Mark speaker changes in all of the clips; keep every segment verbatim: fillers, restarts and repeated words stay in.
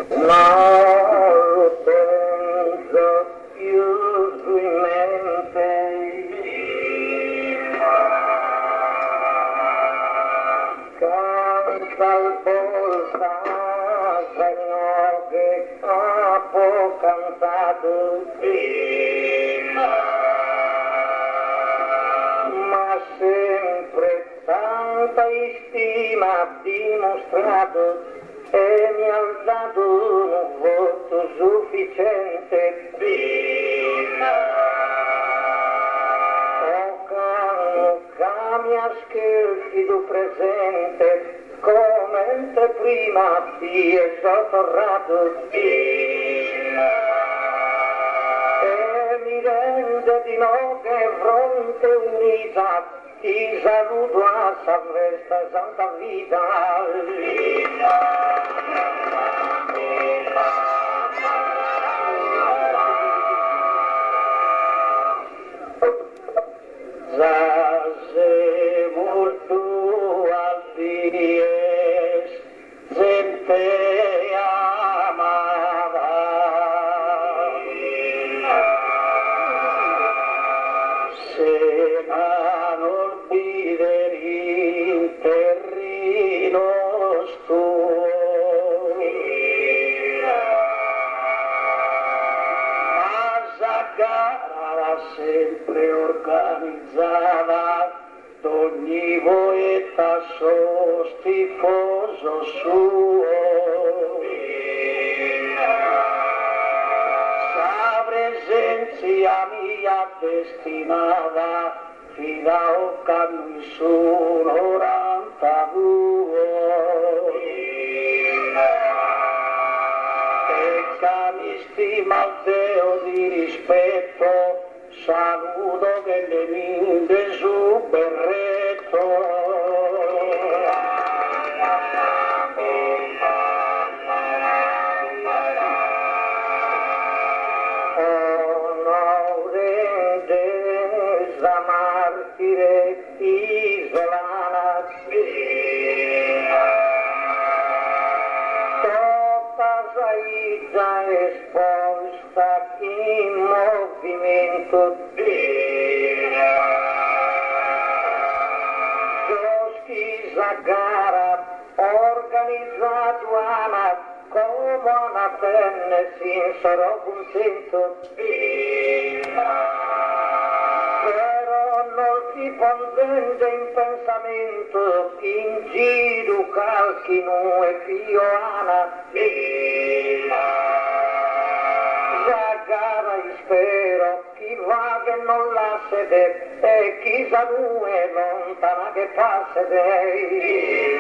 Speaker 1: E mi ha dato un voto sufficiente. O canno mi ha scherzi tu presente, come te prima ti è sottorrato. E mi rende di no che fronte unita ti saluto a salvezza santa vita. Zase molto al dies gente amada. Se non olvideri terrinos tuoi, ma la gara sempre organizzata d'ogni poeta sos tifoso suo. Sa presenza mia destinata fino a canno su norantadue e che mi stima il Deo di rispetto, saluto che le minde su berretto. Isolana tutta saita esposta in movimento Gioschi Zagara organizzato alla come una tenne sincero contento. Non si pondente in pensamento, in giro calchino e fioana. La gara spero, chi va che non la sede, e chi sa due lontana che passa lei.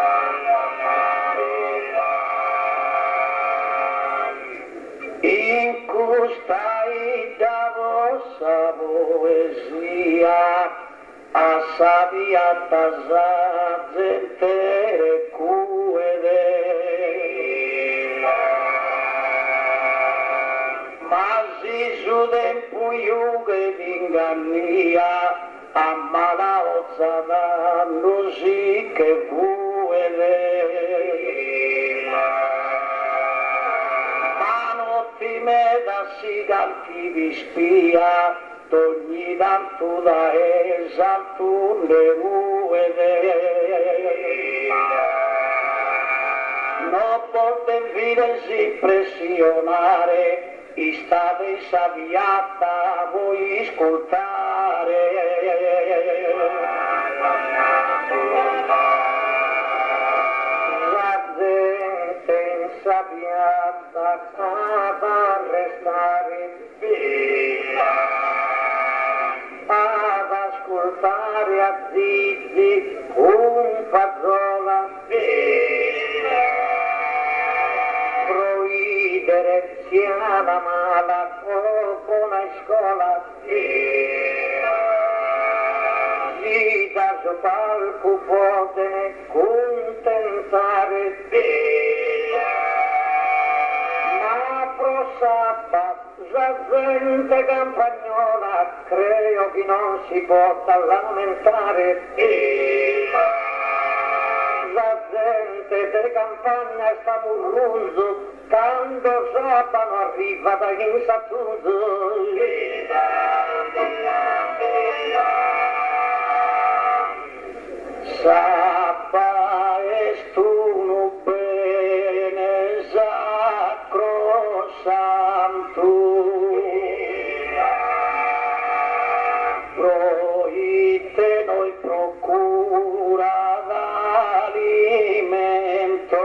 Speaker 1: In custai da vostra poesia a sabiata sa gente cuede, ma si su tempo iughe d'ingannia a malaozza danno sì che cuede. Me da siganti vi spia, d'ogni tanto da esalto le uede. Non potete pressionare, state saviata voi ascoltare. La gente insaviata ad arrestare, ad ascoltare a zizi un fazzola, proibere sia la mala o buona scuola, si da suo palco potene contentare, ma prosappa la gente campagnola, credo che non si possa lamentare. La gente de campagna sta murrunzo, quando Sabano arriva da Insattuso. Sappa estuno bene sacro santo, proite noi procura d'alimento,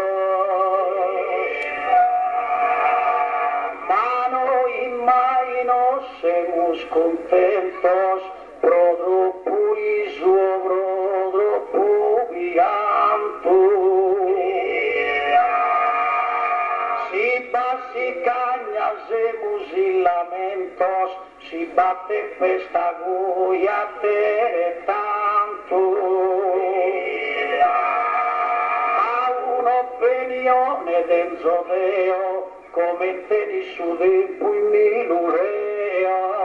Speaker 1: ma noi mai no semus contentos, prodro puri suo si bassi cagna semus in lamentos, si batte festa goia te tanto, ma un'opinione del zodeo come te su tempo in milurea.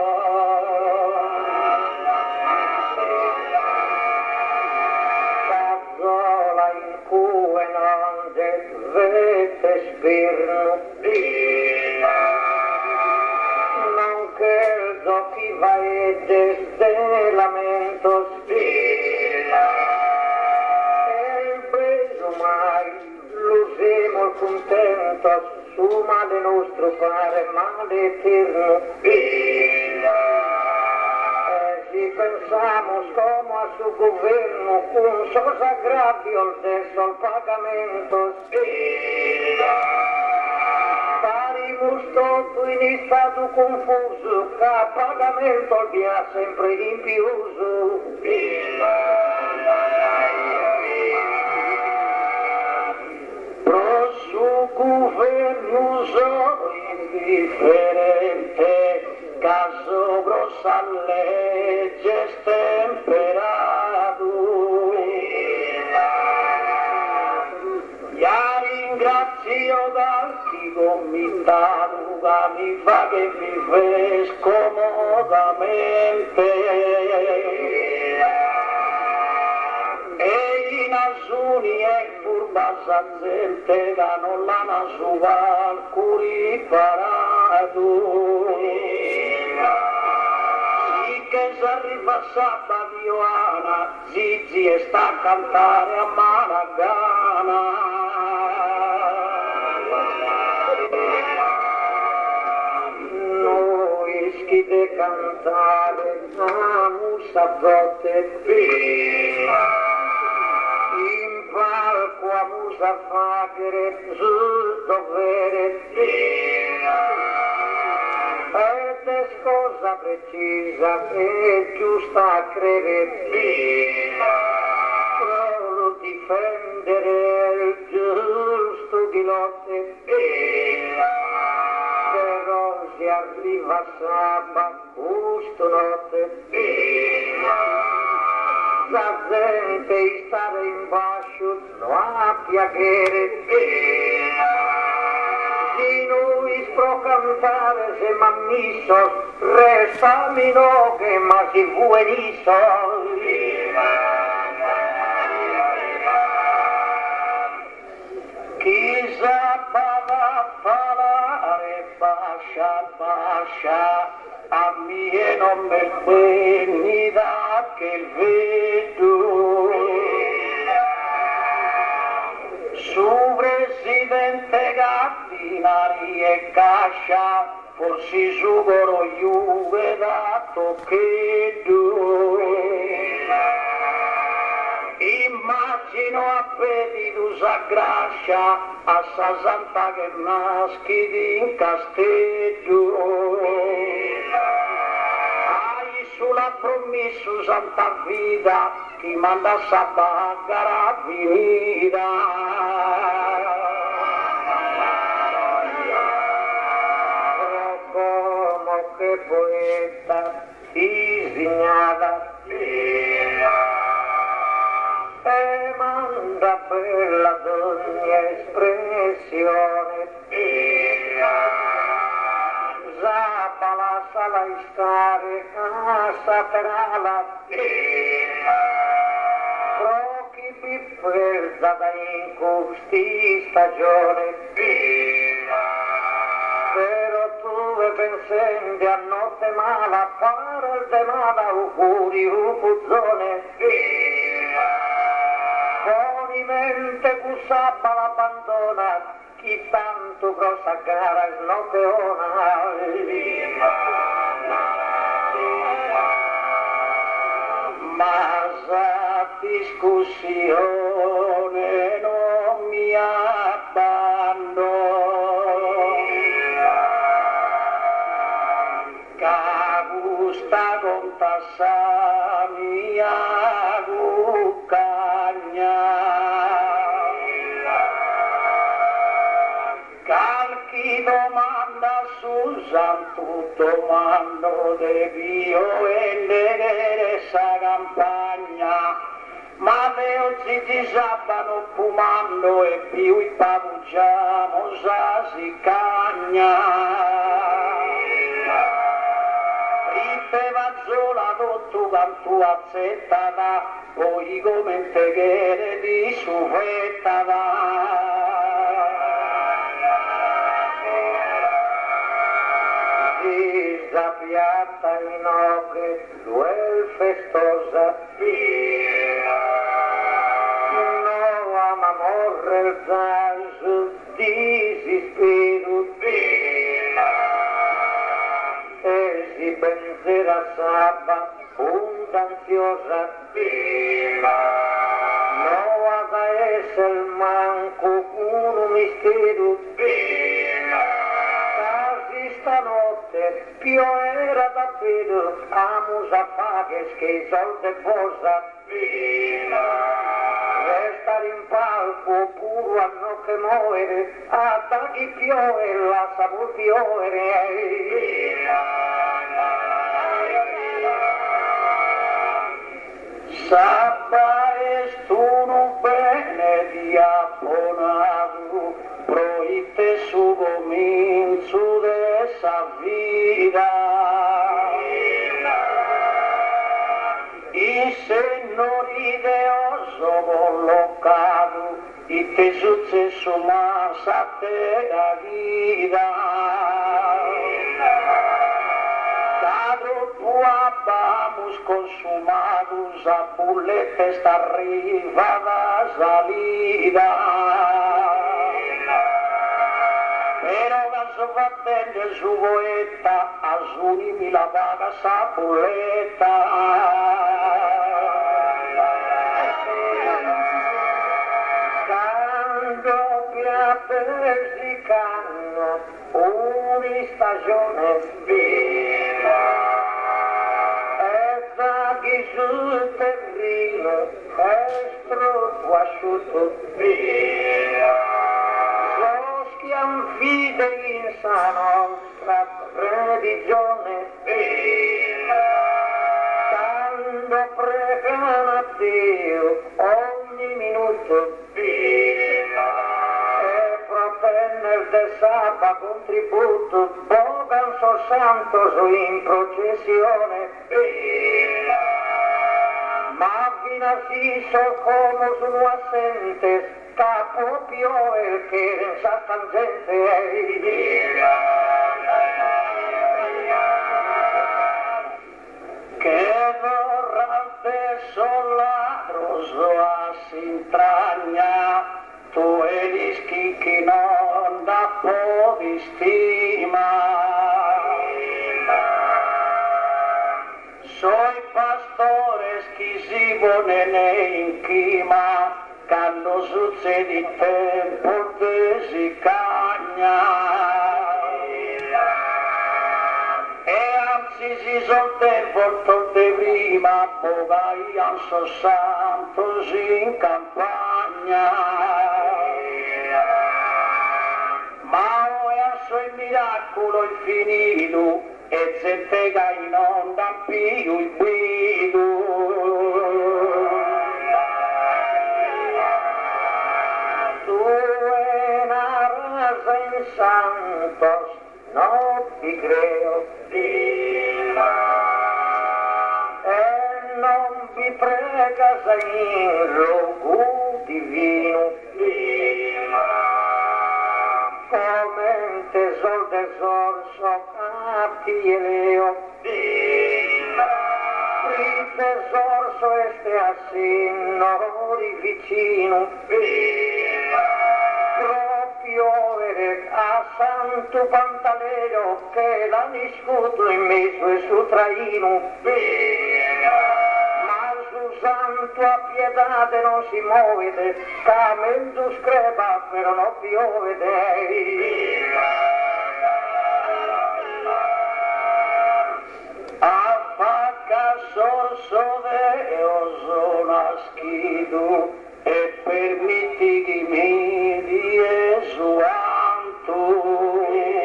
Speaker 1: Vete spirno non credo chi va e desde lamento spina el preso mai l'usemo contento su male nostro fare male eterno si pensamos como a su gobierno un sos agravio adesso al pagamento parimus tutto in stato confuso che a pagamento il via sempre impiuso pro su governo so indifferente caso grossa legge stemperato ya ringrazio dal chi gomitato che mi fa che vive scomodamente e in asuni e furbasa gente che non l'hanno suva al curiparato che si arriva sabato Ioana, Zizi e sta a cantare a Maragana. Noi schide cantare a musa zotte prima, in palco a musa fagere sul dovere prima. Ed è cosa precisa e giusta credere pro difendere il giusto di lotte però si arriva sabato giusto notte la gente stare in bascio non ha piacere di noi spro cantare se m'ammisso resta mino che ma si vueniso chissà bada parlare bascia bascia a mie non me penni da che vedo su presidente Gattinari e Cascia forse sugoro Juve dato che tu immagino a pedidus a Grascia a Sasanta che naschi di in Castello hai sulla promesso Santa Vida chi manda a pagare venida che poeta disegnata e manda per la ogni espressione zappa la sala in stare a saperala pro chi pippelzata in questi stagione, però tu e pensenti a notte mala, fare il de mala, auguri, upuzzone, con mente bussabba l'abbandona, chi tanto grossa gara snoteona. Ma sa discussione non mi abbandona, che gusta contassa mia cuccagna. Calchi domanda Susan, tu domando de Dio e de sa campagna, ma le oggi ti sabbano fumando e più i pavucciamo sa si cagna. Rite vazzola tu cantu azzettata, poi come te che di suffettata. La piatta in ocche, duel festosa, no ama morre il zanzo, disispero, e si penserà sabba, punta ansiosa, no ama essere manco un mistero, stanotte più era davvero a musafages che i soldi posa restare in palco puro a non che muore a da chi piove la sapor piovere sabba e stuno bene di abbonato proite su comincio de sa vida i senori de oso collocato i tesuzze su massa te la guida troppo abbiamo consumato a bullette sta arriva la salida però caso fattende su poeta assunimi la paga sa bulletta quando piace si canno una stagione viva sul terreno estro asciutto via so schianfide in sa nostra religione via quando pregano a Dio ogni minuto via e propenne il de sabba contributo bogan so santo su in processione via ma fino a si so come sono assente capo piove che in sa tangente che vorrà adesso ladroso a s'intragna tu e rischi che non da po' di stima soy pastores che si ponene in chima quando succede il tempo che si cagna e anzi si solte volto de prima poi an so santo si in campagna ma ora so il miracolo infinito e se te gai non da più il guido tu e una raza in santos no ti creo e non vi prega in rogo divino, come un tesor desorso capti e leo, il tesorso este assim nori vicino, proprio ed a santo Pantaleo che l'ha niscuto in mezzo e su traino, ma su santo a piedade non si muove, camendo screba però non piove. A facca sorso deo sono nascido e permetti che mi die suanto.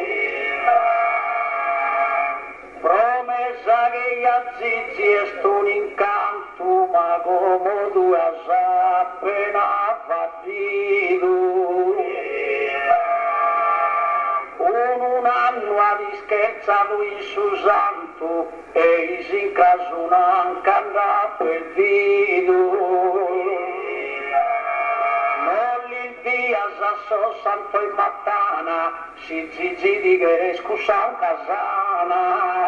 Speaker 1: Promessa che gli azzizi è sto un incanto, ma come tu hai appena fatto. Un anno ha scherzato in suo santo e si caso non canta per Dio. Non li dia so santo in mattana, si zizi di che scusa casana.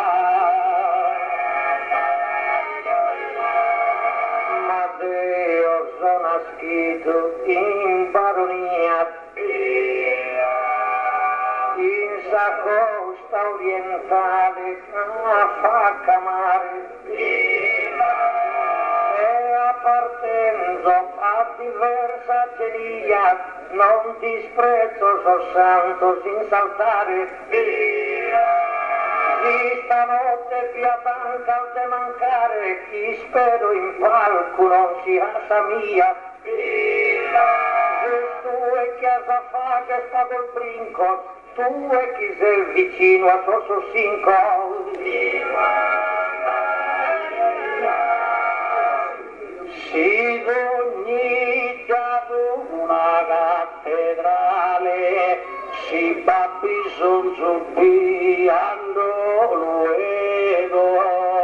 Speaker 1: Ma Dio sono nascito in baronia, in sa costa orientale a Facca mare, e appartenzo a diversa gelia, non disprezzo so santo sin saltare. Di stanotte via tanca te mancare, chi spero in palco non sia sa mia. Tu e chi sa fa che sta col brinco, tu e chi sei vicino a Sosso Cinco. Si d'ogni una cattedrale, si fa bisogno piando luego.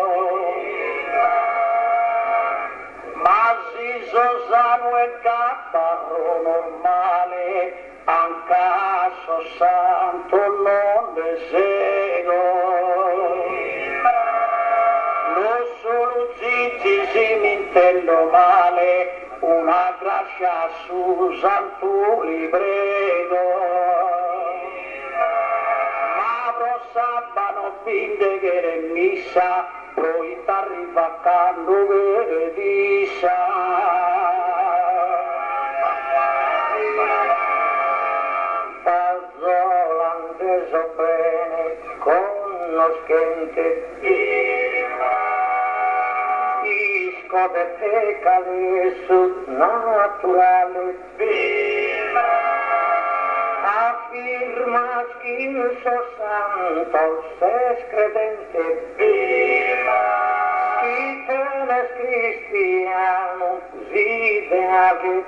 Speaker 1: Ma si sosano e caparro normale, anche so santo non desego. Non solo zizi si mi intendo male, una grazia su santo librego. Ma pro sabbano finde che è missa, poi t'arriva quando che dissa. Bene, conoscente, isco de pecale su naturale, afirma che il suo santo se credente, chi te cristiano ideale,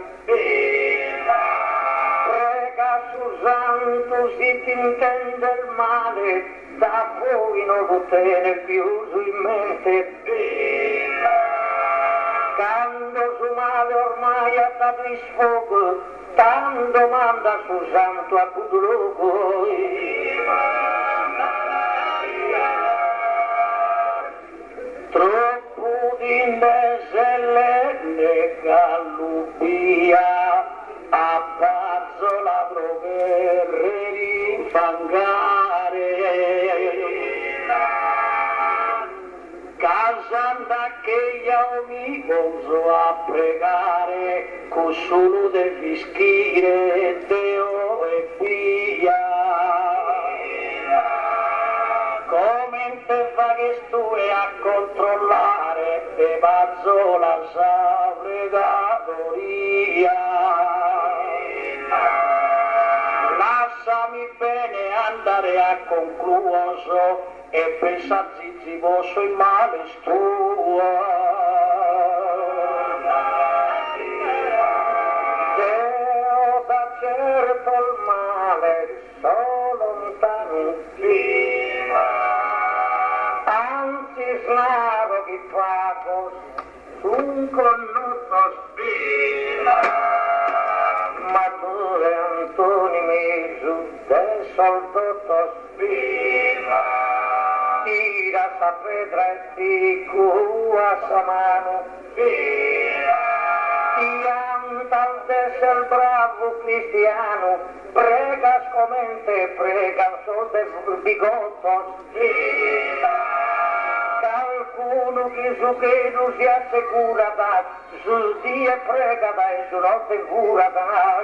Speaker 1: su santo si ti intende il male, da voi non lo tiene più su in mente. Quando su male ormai ha dato in sfogo, tanto manda su santo a tutto luogo. Troppo di meselle ne gallubia, apparso la provere di fangare, casanda che io mi posso a pregare, con solo del fischire Deo e figlia. Come te fa che stue a controllare, te pazzo la savregadoria. Lasciami bene andare a concluso e pensa zizi posso il male stuo. Deo da certo il male so lontano, anzi snaro chi pago un connuto spina, ma tu e Antoni Misu del soldotto spina, tira sa pedra e ti cua sa mano spina, ti anta del bravo cristiano, prega scomente, prega sol del bigotto spina. Qualcuno che su che non si assicura da sul dia prega da e su notte cura da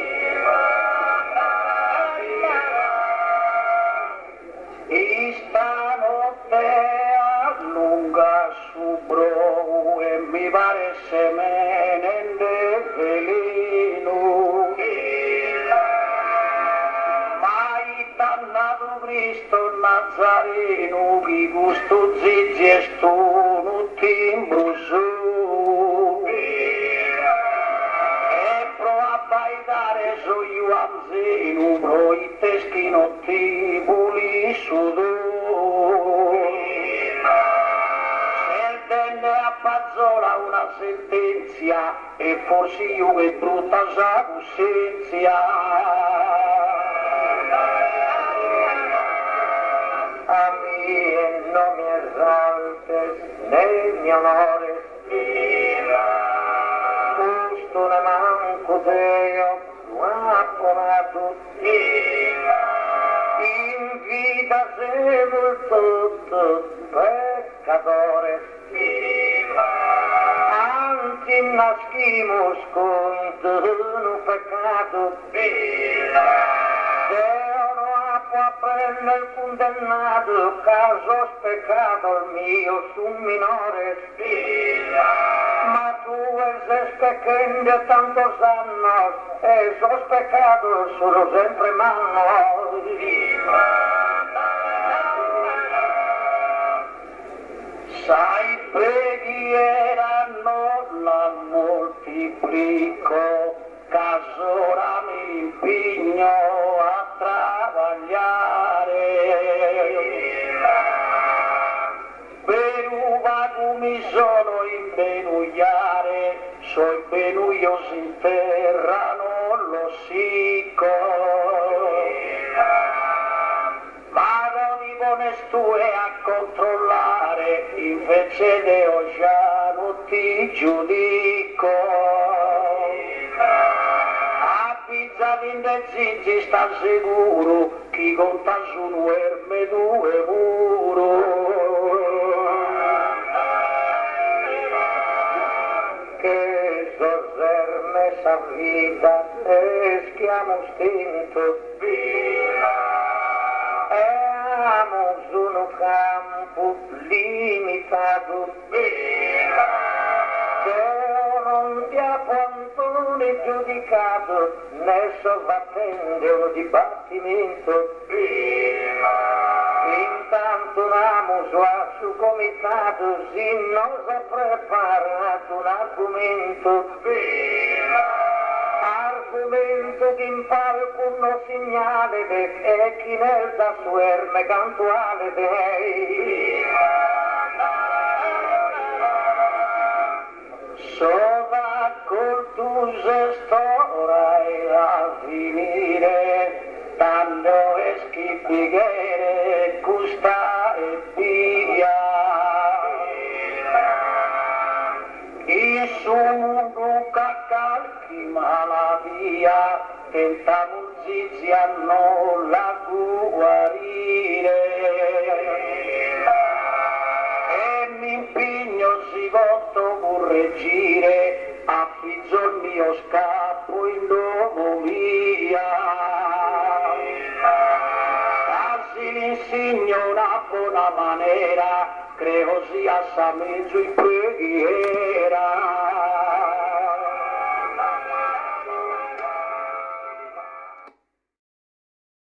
Speaker 1: e stanotte allunga su bro e mi pare semene de veleno mai dannato Cristo Nazareno chi gusto zizi e sto non timbro su e pro a baidare so io anzeno pro i teschi non ti puli su do se tenne a pazzola una sentenzia e forse io che brutta sa coscienza a me non mi esaltes nel mio onore giusto ne manco Deo lo ha provato in vita seguo il tutto peccatore anzi nascimos con un peccato a prendere il condannato caso speccato il mio su minore ma tu sei speccando tanto sanno e so speccato sono sempre manno sai preghiera non la moltiplico casora mi impegno a travagliare per un vago mi sono in benuiare so i benuiosi in terra non lo sicco vado di bonestue a controllare invece de Ogiano ti giudico in de zinzi sta sicuro chi conta su nuerme due muro che soserne sa vita e schiamo stinto e amo su un campo limitato non ti ha quanto ne giudicato ne so battende un dibattimento intanto un amo su comitato si non ha preparato un argomento argomento che in palco non segnale e chi nel da suerme cantuale dei sova col tu storai a finire tanto e schifighere custa e via i su calchi malavia tentavo zizi a non la guarire e mi impegno si votto correggire affizzo il mio scappo in domo mia quasi l'insegno una buona maniera creo sia sa mezzo in preghiera